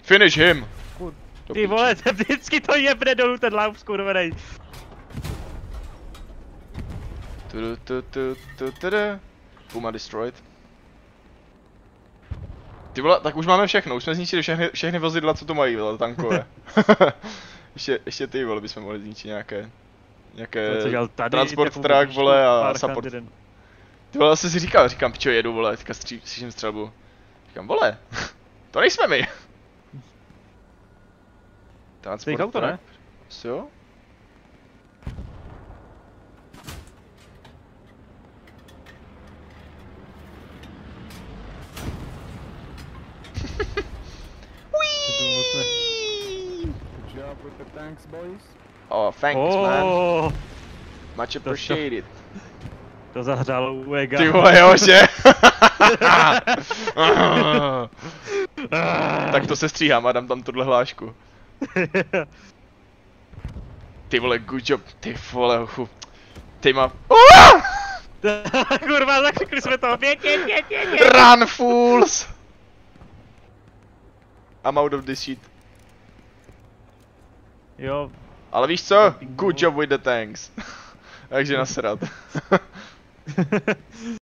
Finish him! Ty vole, vždycky to jebne dolů ten lauf skurvenej. Puma destroyed. Ty vole, tak už máme všechno, už jsme zničili všechny vozidla, co to mají, vole, tankové. ještě ty, vole, bychom mohli zničit nějaké transport truck, vole, a support. Ty vole, zase si říkám, pičo, jedu, vole, teďka slyším střelbu. Říkám, vole, to nejsme my. Transport auto, ne? Jo? Thanks, boys. Oh, thanks, man. Much appreciated. To zahřálo u Ega. Ty vole, jože. Tak to se stříhám a dám tam tuhle hlášku. Ty vole, good job. Ty vole, ty má... Kurva, zakřikli jsme to. Běď. Run, fools! I'm out of this shit. Jo. Ale víš co? Good job with the tanks. Takže nasrat.